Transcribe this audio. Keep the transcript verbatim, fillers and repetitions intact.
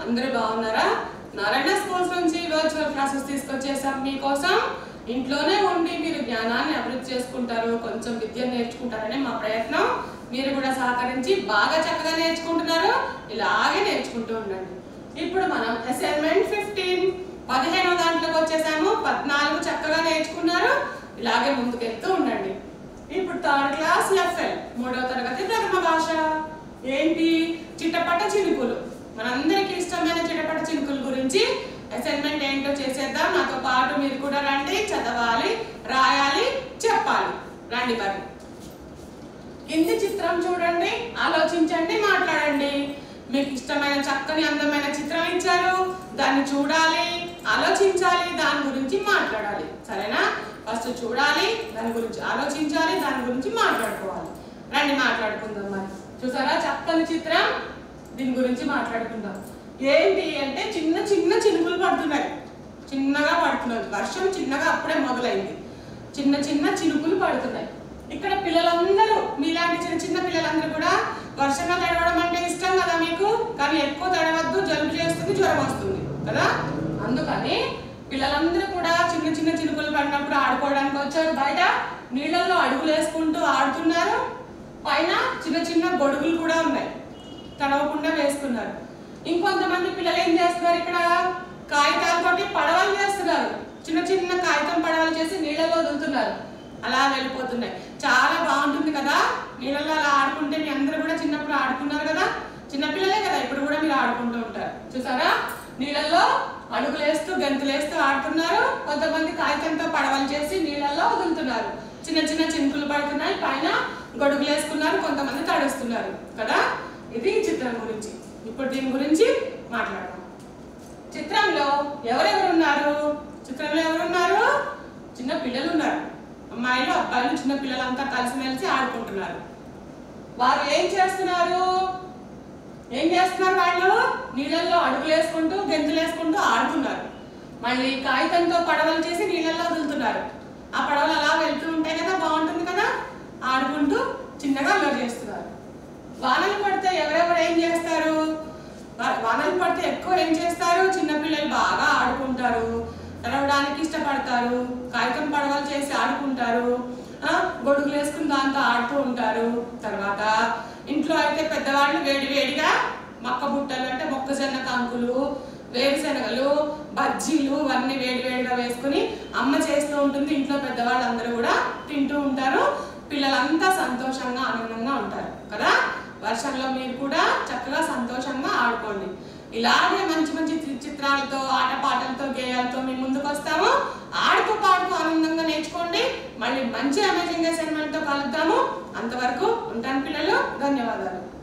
అందరూ బాగున్నారా? నారాయణ స్కూల్స్ నుంచి వర్చువల్ క్లాసెస్ తీసుకొచ్చేసాం మీకోసం. ఇంట్లోనే ఉండి మీరు జ్ఞానాన్ని అభివృద్ధి చేసుకుంటారు, కొంచెం విద్య నేర్చుకుంటారని మా ప్రయత్నం. మీరు కూడా సహకరించి బాగా చక్కగా నేర్చుకుంటున్నారు. ఇలాగే నేర్చుకుంటూ ఉండండి. ఇప్పుడు మనం అసైన్మెంట్ ఫిఫ్టీన్ పదిహేనో దాంట్లోకి వచ్చేసాము. పద్నాలుగు చక్కగా నేర్చుకున్నారు. ఇలాగే ముందుకెళ్తూ ఉండండి. ఇప్పుడు థర్డ్ క్లాస్ ఎఫ్ఎల్ మూడవ తరగతి ప్రథమ భాష. ఏంటి? చిట్టపట్ట చినుకులు. మనందరికీ ఇష్టమైన చిట్టపట్ట చినుకుల గురించి అసైన్మెంట్ ఏంటో చేసేద్దాం. నాతో పాటు మీరు కూడా రండి, చదవాలి, రాయాలి, చెప్పాలి. రండి మరి. కింది చిత్రం చూడండి, ఆలోచించండి, మాట్లాడండి. మీకు ఇష్టమైన చక్కని అందమైన చిత్రం ఇచ్చారు, దాన్ని చూడాలి, ఆలోచించాలి, దాని గురించి మాట్లాడాలి. సరేనా? ఫస్ట్ చూడాలి, దాని గురించి ఆలోచించాలి, దాని గురించి మాట్లాడుకోవాలి. రండి మాట్లాడుకుందాం. మరి చూసారా చక్కని చిత్రం? దీని గురించి మాట్లాడుకుందాం. ఏంటి అంటే చిన్న చిన్న చినుకులు పడుతున్నాయి, చిన్నగా పడుతున్నది. వర్షం చిన్నగా అప్పుడే మొదలైంది. చిన్న చిన్న చినుకులు పడుతున్నాయి. ఇక్కడ పిల్లలందరూ, మీలాంటి చిన్న చిన్న పిల్లలందరూ కూడా వర్షంలో తడవడం అంటే ఇష్టం కదా మీకు. కానీ ఎక్కువ తడవద్దు, జలుబు చేస్తుంది, జ్వరం వస్తుంది కదా. అందుకని పిల్లలందరూ కూడా చిన్న చిన్న చినుకులు పడినప్పుడు ఆడుకోవడానికి వచ్చారు. బయట నీళ్ళల్లో అడుగులు వేసుకుంటూ ఆడుతున్నారు. పైన చిన్న చిన్న గొడుగులు కూడా ఉన్నాయి, తడవకుండా వేసుకున్నారు. ఇంకొంతమంది పిల్లలు ఏం చేస్తున్నారు? ఇక్కడ కాగితాలతోటి పడవలు చేస్తున్నారు. చిన్న చిన్న కాగితం పడవలు చేసి నీళ్ళలో వదులుతున్నారు. అలా వెళ్ళిపోతున్నాయి. చాలా బాగుంటుంది కదా నీళ్ళలో అలా ఆడుకుంటే. మీ అందరూ కూడా చిన్నప్పుడు ఆడుకున్నారు కదా, చిన్నపిల్లలే కదా, ఇప్పుడు కూడా మీరు ఆడుకుంటూ ఉంటారు. చూసారా? నీళ్ళల్లో అడుగులేస్తూ గంతులేస్తూ ఆడుతున్నారు. కొంతమంది కాగితంతో పడవలు చేసి నీళ్ళల్లో వదులుతున్నారు. చిన్న చిన్న చినుకులు పడుతున్నాయి, పైన గొడుగులు వేసుకున్నారు, కొంతమంది తడుస్తున్నారు కదా. ఇది చిత్రం గురించి. ఇప్పుడు దీని గురించి మాట్లాడదాం. చిత్రంలో ఎవరెవరు ఉన్నారు? చిత్రంలో ఎవరున్నారు? చిన్న పిల్లలు ఉన్నారు. అమ్మాయిలు, అబ్బాయిలు, చిన్న పిల్లలంతా కలిసిమెలిసి ఆడుకుంటున్నారు. వారు ఏం చేస్తున్నారు? ఏం చేస్తున్నారు? వాళ్ళు నీళ్ళల్లో అడుగులు వేసుకుంటూ గెంతులు వేసుకుంటూ ఆడుతున్నారు. మళ్ళీ కాగితంతో పడవలు చేసి నీళ్ళల్లో వదులుతున్నారు. ఆ పడవలు అలా వెళ్తూ ఉంటాయి కదా, బాగుంటుంది కదా, ఆడుకుంటూ చిన్నగా అల్లరి చేస్తున్నారు. వానలు పడితే ఎవరెవరు ఏం చేస్తారు? వానలు పడితే ఎక్కువ ఏం చేస్తారు? చిన్నపిల్లలు బాగా ఆడుకుంటారు, తడవడానికి ఇష్టపడతారు, కాగితం పడవలు చేసి ఆడుకుంటారు, గొడుగులు వేసుకుని దాంతో ఆడుతూ ఉంటారు. తర్వాత ఇంట్లో అయితే పెద్దవాళ్ళు వేడి వేడిగా మక్క బుట్టలు అంటే మొక్కజొన్న కంకులు, వేరుశనగలు, బజ్జీలు ఇవన్నీ వేడి వేడిగా వేసుకుని అమ్మ చేస్తూ ఉంటుంది. ఇంట్లో పెద్దవాళ్ళు అందరూ కూడా తింటూ ఉంటారు. పిల్లలంతా సంతోషంగా ఆనందంగా ఉంటారు కదా. వర్షంలో మీరు కూడా చక్కగా సంతోషంగా ఆడుకోండి. ఇలాగే మంచి మంచి చిత్రాలతో, ఆటపాటలతో, గేయాలతో మేము ముందుకు వస్తాము. ఆడుతూ పాడుతూ ఆనందంగా నేర్చుకోండి. మళ్ళీ మంచి అమేజింగ్ అసైన్మెంట్తో కలుద్దాము. అంతవరకు ఉంటాను పిల్లలు. ధన్యవాదాలు.